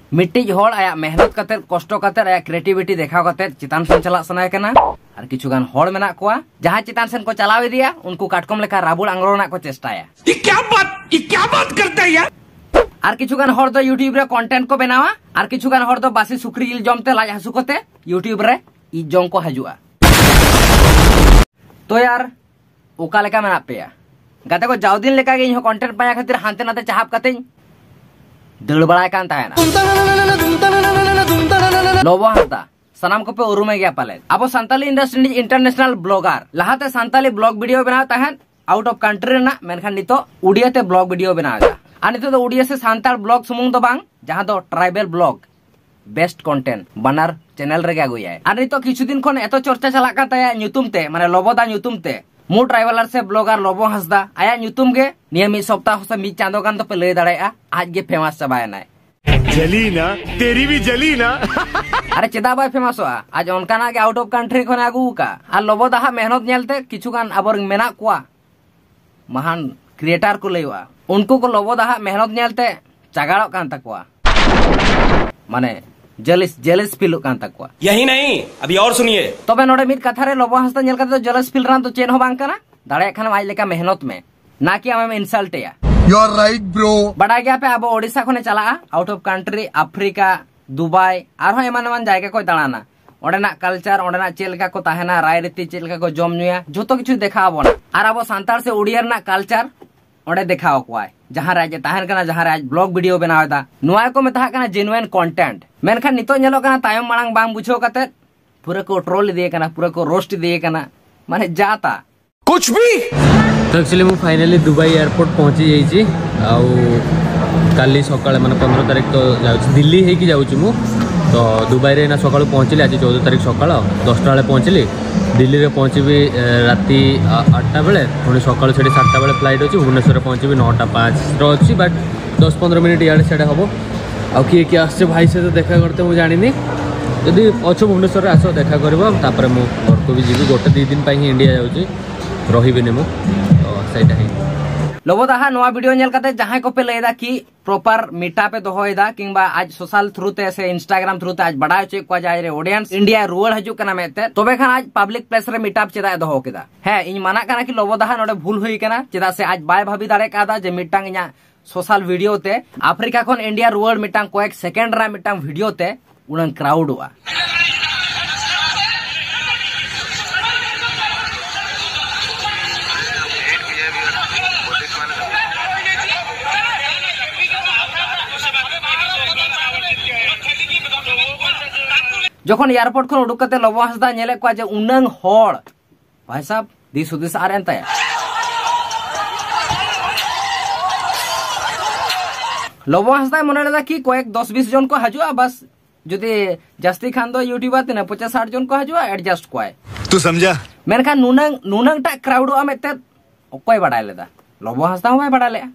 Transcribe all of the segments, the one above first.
मिट्टी हॉल आया मेहनत कते कष्ट कते आया क्रिएटिविटी देखा कते चितान सेन चला सनाय कना और किछुगान हॉल मेना कोआ जहां चितान सेन को चलाव इदिया उनको काटकम लेखा राबुल आंग्रोना को चेष्टाया। ये क्या बात करता है यार। और किछुगान हॉल तो यूट्यूब रे कंटेंट को बनावा और किछुगान हॉल तो बासी सुक्री जिल जमते लाज हसु कते यूट्यूब रे इ जम को हजुआ। तो यार ओका लेका मेना पेया गाते को जाव दिन लेका गे कंटेंट पाया खातिर हानते नाते चाहप कते दड़ बड़ाय कान ताहेना लोबो हांसदा सनाम को पे उरुमे गया पाले अब संताली इंडस्ट्री इंटरनेशनल ब्लॉगर लहाते संताली ब्लॉग वीडियो बनाव ताहेन आउट ऑफ कंट्री ना मेनखान नितो उड़िया ते ब्लॉग वीडियो बनावदा आ नितो तो उड़िया से संताल ब्लॉग सुमुंग दो बांग जहां दो ट्राइबल ब्लॉग बेस्ट कंटेंट बनार चैनल रे गया आ नितो किछु दिन खन एतो चर्चा चला का ताया न्युतुम ते माने लोबोदा न्युतुम ते मु ट्राइबलर से ब्लॉगर लोबो हांसदा आया न्युतुम गे निया मी सप्ताह से मी चांदो गान तो पे लय दाड़ाया आज गे फेमस चबायना जली ना तेरी भी जली ना। अरे चेदा बाय फेमस हुआ आज उनका के आउट ऑफ कंट्री खन आगू का आ लोबो दाहा मेहनत नेलते किछु गान अबर मेना कुआ महान क्रिएटर को लयवा उनको को लोबो दाहा मेहनत नेलते चागाड़ो कान तकवा माने जेलिस फील कान तकवा। यही नहीं अभी और सुनिए तबे नोडे मित कथा रे लोबो हांसदा नेल कते तो जेलिस फील रान तो चेन हो बांग कना दाड़े खान आज लेका मेहनत में ना कि आमे इंसल्ट या। यू आर राइट ब्रो बड़ा गया पे अब ओडिशा खने चला out of country Africa Dubai और एमान जायगा को दाड़ाना ओडेना कल्चर ओडेना चेलका को ताहेना राय रीति चेलका को जम नुया जोतो किछु देखाबोना और अब सांताल से उड़िया ना कल्चर ओडे देखाओ कोय जहां राज्य ताहेन कना जहां राज ब्लॉग वीडियो बनावदा नुआ को मेता कना जेन्युइन कंटेंट मेनखान नितो नेलो कना तायम मांग बांग बुझो कते पूरा को ट्रोल दिए कना पूरा को रोस्ट दिए कना माने जाता कुछ भी। तो एक्चुअली मु फाइनली दुबई एयरपोर्ट पहुंची जाइए काली सकाଳେ माने 15 तारिख तो जाउछि दिल्ली हे कि जाउछि मु तो दुबई रे ना सकाळ पहुंचली आज 14 तारिख सकाळ 10टा बेले पहुंचली दिल्ली रे पहुंचबी राती 8टा बेले पुणी सकाळ सेठी 7टा बेले फ्लाइट अछि भुवनेश्वर पहुंचबी 9टा 5 रो अछि बट 10-15 मिनिट याडे सेडे हबो आ किए आसे भाई से तो देखा करते मु जानिनी यदि अच्छे भुवनेश्वर आस देखा करबो तापर मु घर को भी जीवी गोटे 2 दिन पई इंडिया जाउछि रहिबेनी मु तो सेटा है लोबो दाहा नवा वीडियो नेल कते जहां को पे लेदा कि प्रॉपर मीटा पे दोहोयदा किंबा आज सोशल थ्रू ते से इंस्टाग्राम थ्रू ते आज बड़ा चेक को जाय रे ऑडियंस इंडिया रुअल हजु कना मेते तोबे खान आज पब्लिक प्लेस रे मीटअप चेदा दोहो केदा है इन माना कना कि लोबो दाहा नोडे भूल हुई कना चेदा से आज बाय भाभी दारे कादा जे मिटांग इया सोशल वीडियो ते अफ्रीका खन इंडिया रुअल मिटांग को एक सेकंड रा मिटांग वीडियो ते उनन क्राउड हुआ जखन एयरपोर्ट खन उडुक कते लोबो हांसदा नेले को जे उनंग होड़ भाई साहब दिस उदिस आरेन ताया लोबो हांसदा मने लेदा कि कोएक 10-20 जन को हजुआ बस जदि जस्ती खान दो यूट्यूबर तने 50-60 जन को हजुआ एडजस्ट कोय तू समझा मेनखा नुनंग टा क्राउड आ मेते ओकोय बडाय लेदा लोबो हांसदा होय बडा ले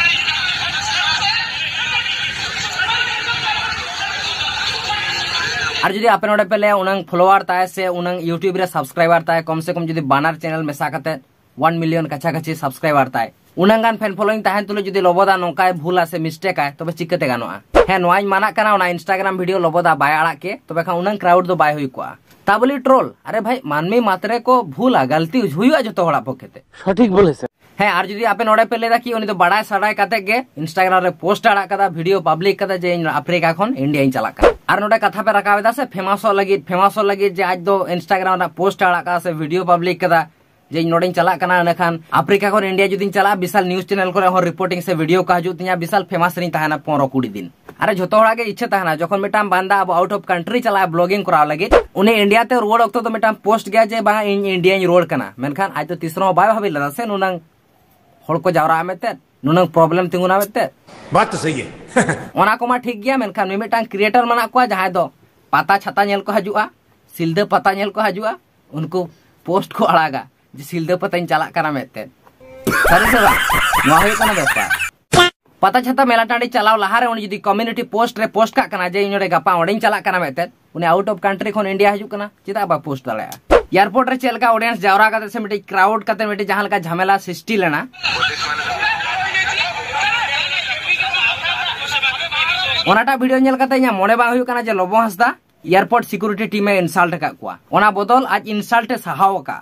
और जदि आपन ओडे पेले उनंग फॉलोअर ताय से उनंग यूट्यूब रे सब्सक्राइबर ताय कम से कम जदि बानर चैनल मेसा कते 1 मिलियन कछा कछि सब्सक्राइबर ताय उनंगान फैन फॉलोइंग ताहेन तुले जदि लोबोदा नोकाय भूला से मिस्टेक आय तबे चिकते गानोआ हे नोआई माना कना ओना इंस्टाग्राम वीडियो लोबोदा बाय आड़ा के तबे खा उनंग क्राउड दो बाय हुई कोआ ताबली ट्रोल अरे भाई मानमी मात्रे को भूला गलती हुईआ जतो होड़ा पकेते सठिक बोले से है और जदि आपे नोडे पे लेदा कि उनी तो बड़ा सड़ाय कते गे इंस्टाग्राम रे पोस्ट आड़ा कदा वीडियो पब्लिक कदा जे अफ्रीका खन इंडिया इन चला का और नोडे कथा पे रखावेदा से फेमस लगी जे आज दो इंस्टाग्राम रा पोस्ट आड़ा का से वीडियो पब्लिक कदा जे नोडे चला कना नखान अफ्रीका खन इंडिया जदि चला विशाल न्यूज चैनल करे हो रिपोर्टिंग से वीडियो का हजू तिया विशाल फेमस री ताहना 15-20 दिन अरे झोतो होड़ा के इच्छा ताहना जखन मिटाम बांदा अब आउट ऑफ कंट्री चला ब्लॉगिंग करा लगे उनी इंडिया ते रोड ओक्तो तो मिटाम पोस्ट गया जे बा इंडिया इन रोड कना मेनखान आज तो तीसरो बाय भाबी लदा से नुनंग होड़ को जावरा मेते नुनंग प्रॉब्लम तिंगुना मेते बात तो सही है ओना को मा ठीक गया मेनखान मी मिटांग क्रिएटर मना को जहां दो पाता छाता नेल को हजुआ सिलदे पता नेल को हजुआ उनको पोस्ट को अड़ागा जे सिलदे पता इन चला कना मेते सरी से नो होय कना बेपा पता छाता मेला टांडी चलाव लहारे उनी जदी कम्युनिटी पोस्ट रे पोस्ट का कना जे इनोडे गपा ओडिन चला कना मेते उनी आउट ऑफ कंट्री खन इंडिया हजू कना चिदा बा पोस्ट दाले एयरपोर्ट रे चलका ऑडियंस जावरा कते से मिटी क्राउड कते मिटी जहां लका झमेला सृष्टि लेना ओनाटा वीडियो नेल कते इया मोने बा हुयु कना जे Lobo Hansda airport security team ए इंसल्ट का कुआ ओना बदल आज इंसल्ट सहाव का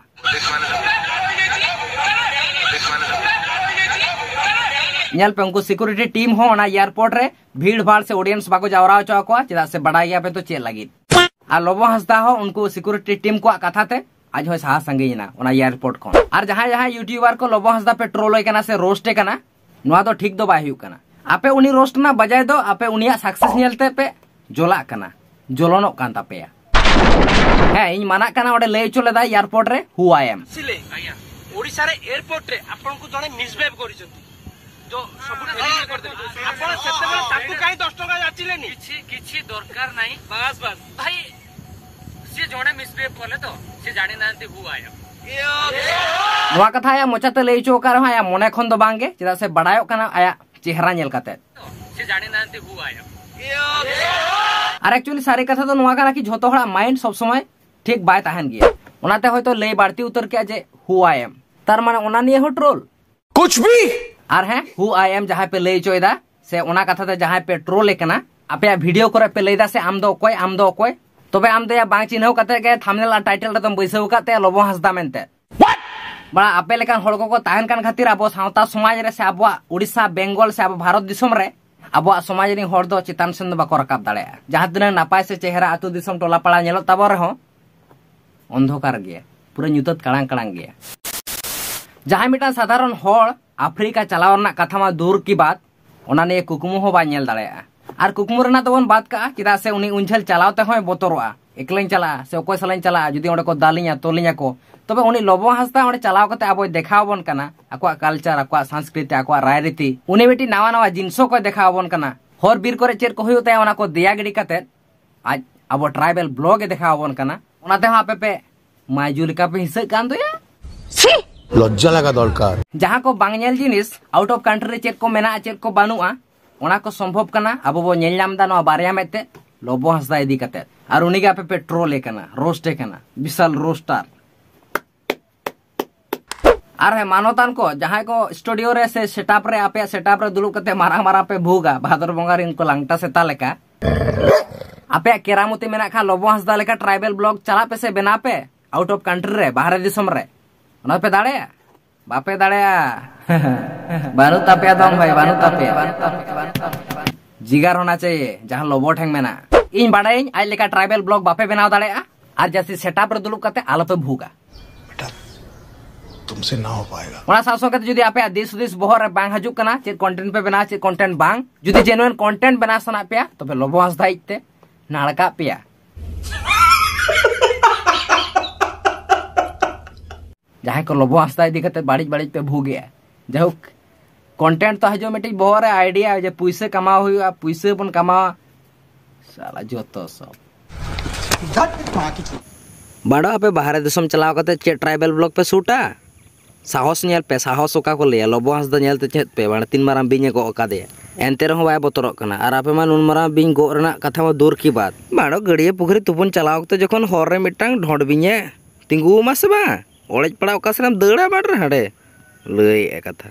नेल पे उनको सिक्योरिटी टीम हो ओना एयरपोर्ट रे भीड़ भाड़ से ऑडियंस बाको जावरा होचो को चेदा से बड़ा गया पे तो चे लगी आ लोबो हंसदा हो उनको सिक्योरिटी टीम को कथा ते आज हो साहा संगे ना ओना एयरपोर्ट को और जहां जहां यूट्यूबर को लोबो हंसदा पे ट्रोल होय कना से रोस्टे कना नोआ तो ठीक दो बाय हुयु कना आपे उनी रोस्ट ना बजाय दो आपे उनिया सक्सेस नेलते पे जोला कना जोलोनो कान तापेया है इन माना कना ओडे ले चले दा एयरपोर्ट रे हु आई एम सिले आया ओडिसा रे एयरपोर्ट रे आपन को जने मिसबिहेव करिसथि जो सब टेलीविजन कर दे आपन सेते बेले ताकू काई 10 टका जाचिलेनी किछि दरकार नाही बस बस भाई से जने मिसबिहेव करले तो से जानि नांती हु आई एम नोआ कथा या मोचाते ले चोकार हा या मोने खन दो बांगे चिदा से बडायो कना आया चेहरा नेल काते से जानि नांती हु आई एम और एक्चुअली सारी कथा तो नुआ करा कि झोतो हड़ा माइंड सब समय ठीक बाय ताहन गया ओनाते होयतो ले बाड़ती उतर के जे हु आई एम तार माने ओना निये हो ट्रोल कुछ भी और है हु आई एम जहां पे ले चोयदा से ओना कथा ते जहां पे ट्रोल लेकना आपे वीडियो करे पे लेदा से आम दो कोय तबे आम दे या बांग चिन्हव कते के थंबनेल टाइटल रे तुम बैसव काते लोबो हंसदा मेनते बड़ा आपे लेकान हड़ को ताहन कान खातिर अब सावता समाज रे से अब उड़ीसा बेंगल से अब भारत दिसम रे अब समाज रे हड़ दो चितान सेन बाको रकाब दाड़े जहां दिन नापाय से चेहरा आतु दिसम टोला पाड़ा नेलो तब रे हो अंधकार गया पूरा न्यूतत काड़ांग काड़ांग गया जहां मिटा साधारण हड़ अफ्रीका चलाव रना कथा मा दूर की बात ओना ने कुकुमु हो बा नेल दाड़े और कुकुमु रना तो बन बात का चिदा से उनी उंझल चलावते होय बोतरोआ एकलाइन चला से ओकोय सलाइन चला जुदी ओडे को दालिया तोलिया को तबे उनी लोबो हंसदा ओडे चलाव कते आबो देखावबन कना आको कल्चर आको संस्कृति आको रायरीति उनी बेटी नावा नावा जिंसो को देखावबन कना हर बीर करे चेर को हुयते ओना को दिया गिडी कते आज आबो ट्राइबल ब्लॉग ए देखावबन कना ओनाते हा पे मायजुलिका पे हिस्सा कान दो या लज्जा लगा दरकार जहां को बांगनेल जिनिस आउट ऑफ कंट्री चेक को मेना चेक को बानुआ ओना को संभव कना आबो बो नेल नामदा नो बारिया मेते लोबो हंसदा इदी कते और उनी के पे ट्रोल कना रोस्टे कना विशाल रोस्टर और है मानोतान को जहां को स्टूडियो रे से सेटअप रे आपे सेटअप रे दुलुक कते मारा मारा पे भूगा भादर बंगार इनको लंगटा से तालेका आपे केरामती मेना खा लोबो हंसदा लेका ट्राइबल ब्लॉग चला पे से बना पे आउट ऑफ कंट्री रे बाहर दिसम रे ओना पे दाड़े बापे दाड़े बानु तापे दंग भाई बानु तापे जिगर होना चाहिए जहां लोबो ठेंग मेना इन बाड़ाई आज लेका ट्राइबल ब्लॉग बापे बनाव दाड़े और जैसे सेटअप रे दुलुक कते आलो पे भूगा तुमसे ना हो पाएगा ओना सासो कते जुदी आपे दिस दिस बहर बांग हजू कना चे कंटेंट पे बना चे कंटेंट बांग जुदी जेन्युइन कंटेंट बना सना पे तबे लोबो हंसदा इते नाड़का पिया जहां को लोबो हंसदा इदी कते बाड़ी बाड़ी पे भू गया जहुक कंटेंट तो हजो मेटी बहर आइडिया जे पैसे कमा हुआ पैसे बन कमा साला जोतो सब बड़ा आपे बाहर दिसम चलाव कते चे ट्राइबल ब्लॉग पे सूटा साहस नेल पे साहस ओका को ले लोबो हंसदा नेल ते चेत पे बाण तीन माराम बिने को ओका दे एनते रहो बाय बोतरक कना और आपे मा नुन माराम बिन गो रना कथा मा दूर की बात बाड़ो गड़िया पुखरी तुपुन चलाव कते जखन हर रे मिटांग ढोड बिने तिंगु मासे बा ओळेज पड़ा ओका सेनाम दड़ा बाड़ हडे लय ए कथा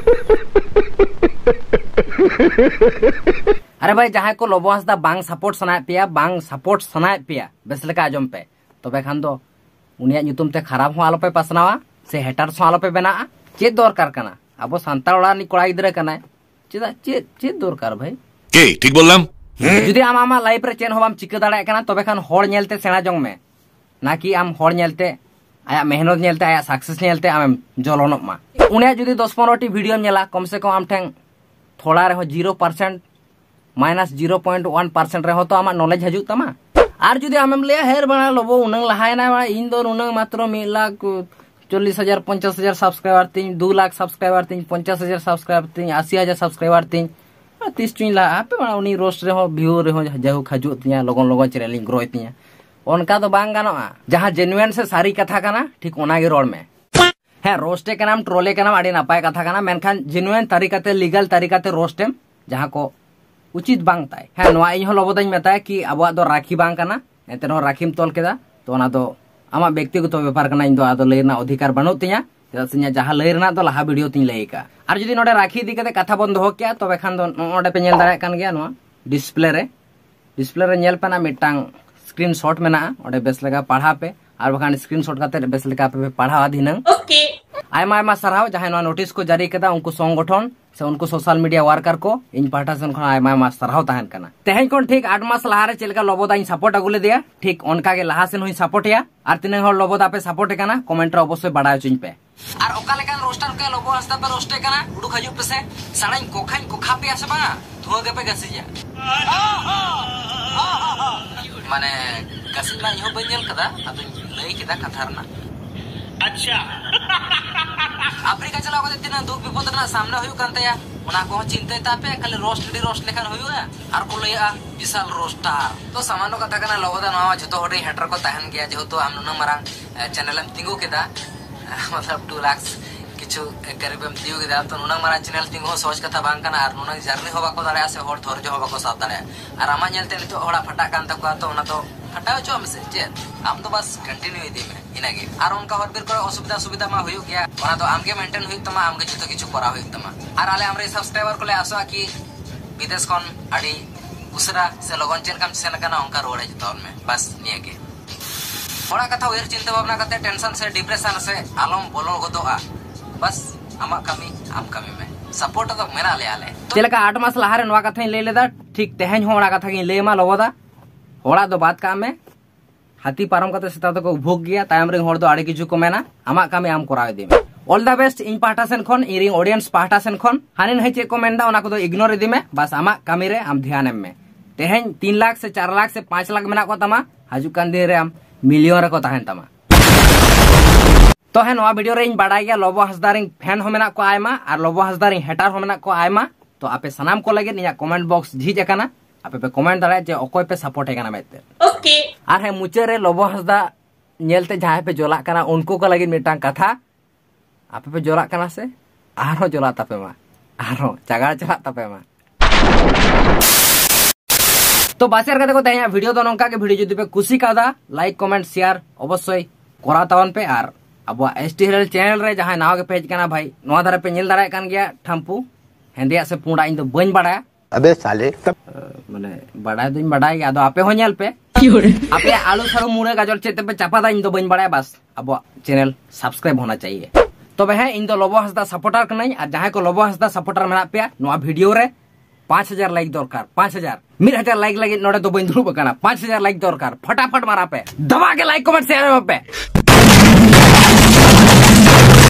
अरे भाई जहां को लोबो हंसदा बांग सपोर्ट सनाय पिया बेस लेका आजम पे तबे खान दो उनिया ᱧᱩᱛᱩᱢ ते खराब हो आलो पे पसनावा से हेटर सो आलो पे बना चे दरकार कना अब सांताल ओड़ा नि कोड़ा गिदरे कना चेदा चे दरकार भाई के ठीक बोललाम जुदी आम आमा लाइफ रे चेन होबाम चिका दाड़ा कना तबे खान होड़ नेलते सेना जंग में ना कि आम होड़ नेलते आया मेहनत नेलते आया सक्सेस नेलते आम जलनोक मा उनिया जुदी 10-15 टी वीडियो नेला कम से कम आम ठेंग थोड़ा रे 0% माइनस 0.1% रे हो तो आमा नॉलेज हजू तमा और जुदी आमेम ले हेर बना लोबो उनंग लहायना बा इन दो उनंग मात्र 1,40,000 50,000 सब्सक्राइबर तीन 2 लाख सब्सक्राइबर तीन 50,000 सब्सक्राइबर तीन 80,000 सब्सक्राइबर तीन 30 चुई ला आपे बना उनी रोस्ट रे हो व्यू रे हो जाहु खजु तिया लगन लगन चेरेलिंग ग्रो तिया उनका तो बांग गानोआ जहां जेन्युइन से सारी कथा कना ठीक ओना गे रोड में है रोस्टे के नाम ट्रोले के नाम आड़ी नापाय कथा कना मेनखान जेन्युइन तरीकाते लीगल तरीकाते रोस्टेम जहां को उचित बांग ताय है नोआ इन हो लोबोदाኝ मेताय कि आबो दो राखी बांग कना एते नो राखीम तोल केदा तो ओना दो आमा व्यक्तिगत व्यापार कना इन दो आदो लेना अधिकार बनो तिया जसिया जहां लेरना तो लाहा वीडियो तिन लेका और जदी नोडे राखी दी कते कथा बंद हो क्या तबे खान दो नोडे पे नेल दाड़ा कान गया नो डिस्प्ले रे नेल पे ना मिटांग स्क्रीनशॉट में ना ओडे बेस लगा पढ़ा पे और बखान स्क्रीनशॉट काते बेस लगा पे पढ़ा दिनंग ओके आयमा आयमा सराव जहां नवा नोटिस को जारी कदा उनको संगठन से उनको सोशल मीडिया वर्कर को इन पार्टा सन खन आयमा आयमा सराव तहन कना तेहेन कोन ठीक 8 मास लहारे चलका लबोदा इन सपोर्ट अगुले दिया ठीक उनका के लहा सेन हुई सपोर्ट या और तिने हर लबोदा पे सपोर्ट कना कमेंट रे अवश्य बढ़ायो चिन पे और ओका लेकान रोस्टर के लोबो हस्ता पे रोस्टे कना उडु खजु पे से साडाई कोखा पे आसे बा धो के पे गसिया माने गसिना इहो बंजल कदा अदु लई किदा कथारना अच्छा अफ्रीका चला को दिना दुख विपद ना सामने होयु कांतया उना को चिंता तापे खाली रोस्ट लेखान होयु और को लया विशाल रोस्टर तो सामानो कथा कना लबोदा नवा जतो हडे हेटर को तहन गया जेतो आम नुना मारा चैनल हम तिंगु केदा मतलब 2 लाख किछु करीब हम दियो केदा तो नुना मारा चैनल तिंगु सोच कथा बांग कना और नुना जर्नी होबा को दाड़े से होर धोर जो होबा को साथ दाड़े और आमा नेलते नितो होड़ा फटा कान तक तो उना तो फटाओ जो हमसे जे हम तो बस कंटिन्यू इदी में इनागे और उनका हर बिर को असुविधा मा होयु गया ओना तो आमगे मेंटेन होय तमा आमगे जतो किछु करा होय तमा और आले हमरे सब्सक्राइबर को ले आसो कि विदेश कोन अडी उसरा से लगन चेन काम सेन कना उनका रोड़े जतो में बस नियगे थोड़ा कथा उयर चिंता भावना करते टेंशन से डिप्रेशन से आलम बोलो गोदोआ बस आमा कमी आम कमी में सपोर्ट तो मेरा ले आले चलका 8 मास लहारे नवा कथा ले लेदा ठीक तेहन होड़ा कथा कि ले मा लबोदा होड़ा दो बात काम में हाथी पारम करते सेता तो को भोग गया तायम रे होड़ दो आड़े किछु को मेना आमा कामे आम करावे दे ऑल द बेस्ट इन पार्टा सेन खन इरिंग ऑडियंस पार्टा सेन खन हानि नहीं चे को मेंदा ओना को तो इग्नोर दे में बस आमा कामे रे आम ध्यान में तेहन 3 लाख से 4 लाख से 5 लाख मेना को तमा हाजु कान दे रे आम मिलियन रे को तहन तमा तो है नवा वीडियो रे इन बाडा गया लोबो हसदारिंग फैन हो मेना को आयमा और लोबो हसदारिंग हेटर हो मेना को आयमा तो आपे सनाम को लगे निया कमेंट बॉक्स झिज एकना आपे पे कमेंट दाड़ा जे ओकोय पे सपोर्ट हेकना मेते ओके आर है मुचे रे लोबो हसदा नेलते जहां पे जोला कना उनको को लगे मिटांग कथा आपे पे जोला कना से आरो जोला तापे मा आरो चागाड़ चला तापे मा तो बासेर कते को तया वीडियो तो नंका के वीडियो जदि पे खुशी कादा लाइक कमेंट शेयर अवश्य करा तावन पे आर अब एसटी हिरल चैनल रे जहां नाव के पेज कना भाई नवा धारे पे नेल दाड़ा कान गया ठम्पू हेंदिया से पुंडा इन तो बइन बाड़ा अबे साले माने बड़ा दिन बड़ाई आदो आपे हो नेल पे आपे आलू सारो मुरे गाजर चेते पे चापा दा इन तो बइन बड़ा बस अब चैनल सब्सक्राइब होना चाहिए तो वह इन तो लोबो हसदा सपोर्टर कनाई आ जहां को लोबो हसदा सपोर्टर मेना पे नवा वीडियो रे 5000 लाइक दरकार 5000 1000 लाइक लगे नोडे तो बइन दुरु बकना 5000 लाइक दरकार फटाफट मारा पे दबा के लाइक कमेंट शेयर पे